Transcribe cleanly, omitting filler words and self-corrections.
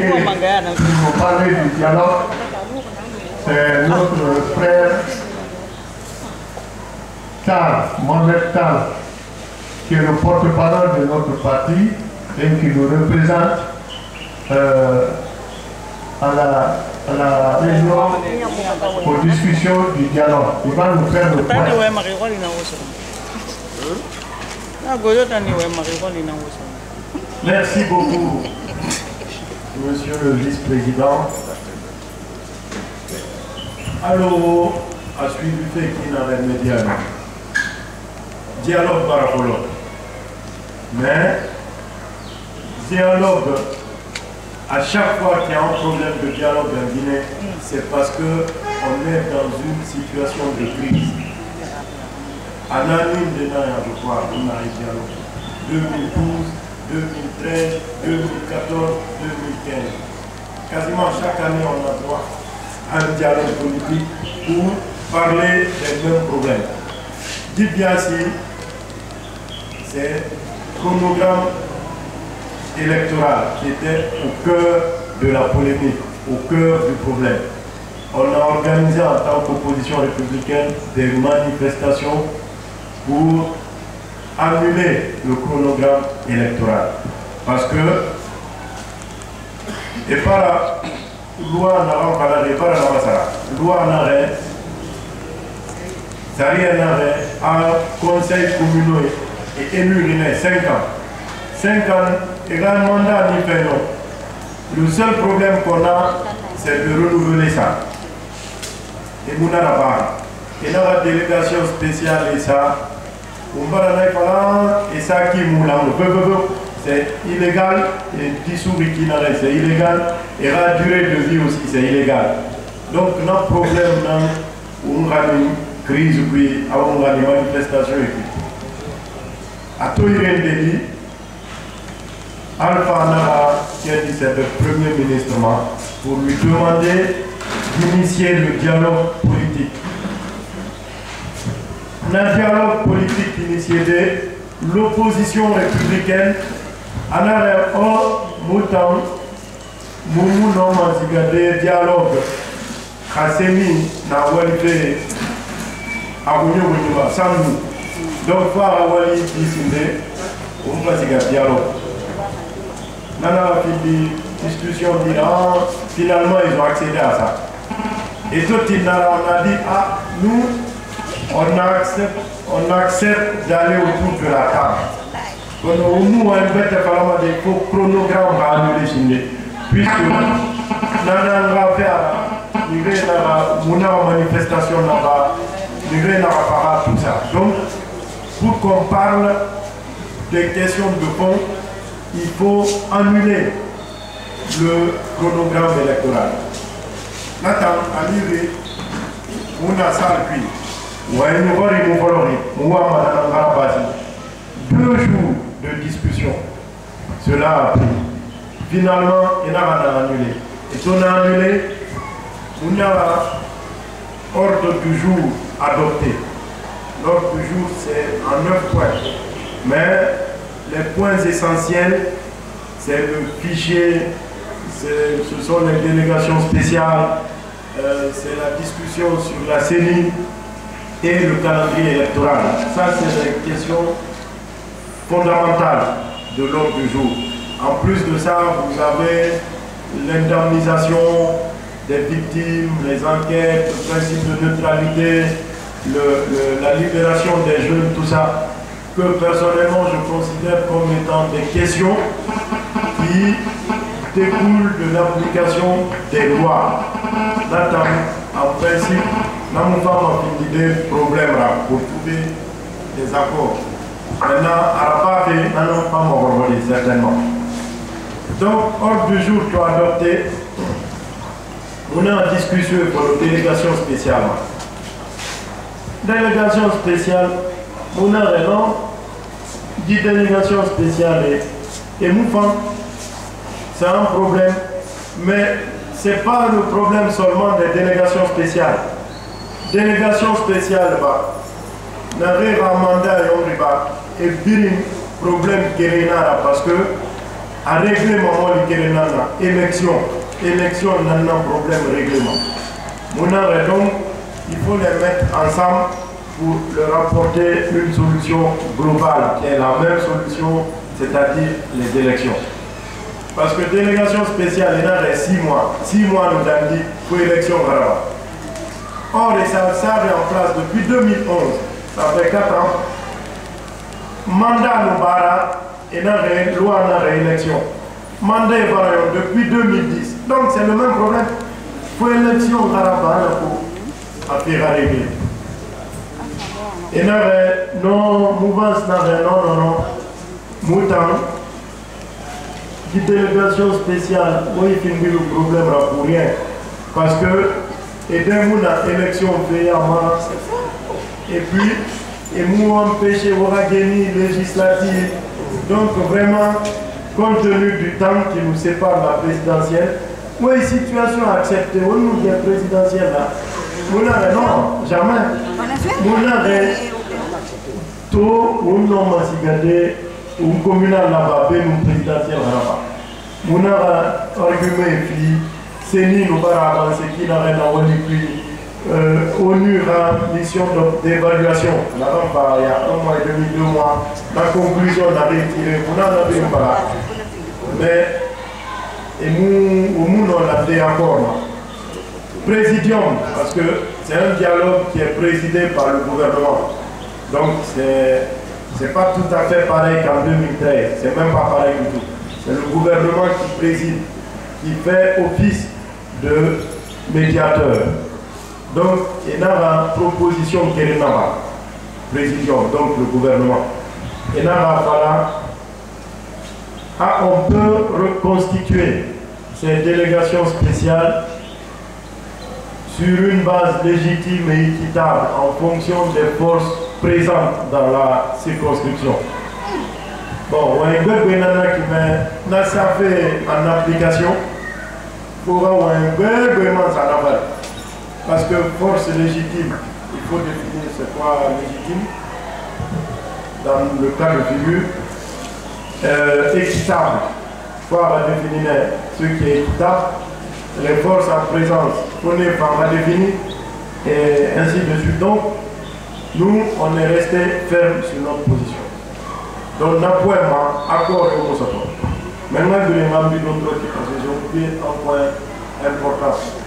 pour parler du dialogue, c'est notre frère Tal, Mohamed Tal, qui est le porte-parole de notre parti et qui nous représente à la réunion pour discussion du dialogue. Il va nous faire le point. Merci beaucoup, Monsieur le vice-président. Alors, à suivre le fait qu'il n'a rien médias. Dialogue par rapport. Mais, dialogue, à chaque fois qu'il y a un problème de dialogue en Guinée, c'est parce qu'on est dans une situation de crise. À l'année de je crois, on a un dialogue. 2012, 2013, 2014, 2015. Quasiment chaque année, on a droit à un dialogue politique pour parler des mêmes problèmes. Dites bien si c'est le chronogramme électoral qui était au cœur de la polémique, au cœur du problème. On a organisé en tant qu'opposition républicaine des manifestations pour annuler le chronogramme électoral. Parce que, et par la loi en arrêt, par la loi en arrêt, ça rien arrêt, un conseil communal est élu il y a 5 ans. 5 ans, et un mandat ni fait non. Le seul problème qu'on a, c'est de renouveler ça. Et nous n'avons pas. Et dans la délégation spéciale et ça, on va aller par et ça qui moule, c'est illégal, et dissous qui n'arrête, c'est illégal, et la durée de vie aussi, c'est illégal. Donc, notre problème, on a une crise, puis on a des manifestations, et puis. À tout le monde, Alpha Nara, qui a dit c'est le Premier ministre, pour lui demander d'initier le dialogue politique. Un dialogue politique initié de l'opposition républicaine, en arrière, mouton, moumou non manzigade, dialogue, Kassemi, na walide, agounyo gounyo, sans nous. Donc, voir à Wali décider, on va se dialogue. Nana a fait des discussions, finalement ils ont accédé à ça. Et tout on a dit, ah, nous, on accepte d'aller autour de la table. Donc, nous, on a un chronogramme à annuler, puisque Nana va faire une manifestation là-bas, tout ça. Donc, pour qu'on parle des questions de fond, il faut annuler le chronogramme électoral. Nathan, annulé, on a ça puis, on a une heure et on va 2 jours de discussion. Cela a pris. Finalement, il a annulé. Et si on a annulé, on a ordre du jour adopté. L'ordre du jour, c'est en 9 points. Mais les points essentiels, c'est le fichier, ce sont les délégations spéciales, c'est la discussion sur la CENI et le calendrier électoral. Ça, c'est des questions fondamentales de l'ordre du jour. En plus de ça, vous avez l'indemnisation des victimes, les enquêtes, le principe de neutralité, la libération des jeunes, tout ça, que personnellement je considère comme étant des questions qui découlent de l'application des lois. En principe, nous avons des problèmes pour trouver des accords. Maintenant, à la part, nous n'avons pas mordu, certainement. Donc, ordre du jour pour adopter, on est en discussion pour la délégation spéciale. Délégation spéciale, on a raison, dit délégation spéciale et mouvement, c'est un problème, mais ce n'est pas le problème seulement des délégations spéciales. Délégation spéciale, n'a rien à mandat et on y va, et bien problème qui est là parce que à règlement, élection, élection, n'a pas problème règlement. Donc, il faut les mettre ensemble pour leur apporter une solution globale, qui est la même solution, c'est-à-dire les élections. Parce que délégation spéciale, il y a 6 mois. 6 mois, nous avons dit pour l'élection. Or, ça est en place depuis 2011. Ça fait 4 ans. Mandat nous barra et la loi de réélection. Mandat est depuis 2010. Donc, c'est le même problème. Pour l'élection, on va faire régler. Et non, mouvance, non. Moutant. Une délégation spéciale, oui, il finit le problème pour rien. Parce que, et dès que l'élection fait en mars, et puis, et nous empêcher de gagner législative. Donc, vraiment, compte tenu du temps qui nous sépare de la présidentielle, oui, situation acceptée, où nous sommes présidentielle là. Non, jamais. Nous avons tout, nous avons gardé. Un communal là-bas, nous présidentiel là-bas. Nous avons argument c'est nous avons avancé qui n'a rien à voir ONU a mission d'évaluation. Il y a 1 mois et demi, 2 mois, la conclusion on a retiré. Nous avons pas. Mais et nous, on a fait encore. Présidium, parce que c'est un dialogue qui est présidé par le gouvernement. Donc c'est pas tout à fait pareil qu'en 2013, c'est même pas pareil du tout. C'est le gouvernement qui préside, qui fait office de médiateur. Donc, il y a une proposition qui est là, présidium, donc le gouvernement. Et là, voilà, on peut reconstituer ces délégations spéciales sur une base légitime et équitable en fonction des forces présentes dans la circonscription. Bon, on a un peu qui ça fait en application pour avoir un peu parce que force légitime, il faut définir c'est quoi légitime dans le cas de figure. Équitable, il faut définir ce qui est équitable. Les forces en présence, on est pas défini et ainsi de suite. Donc, nous, on est resté ferme sur notre position. Donc, n'a pas accord au Kosovo. Maintenant, je vais m'en dire d'autres parce que j'ai oublié un point important.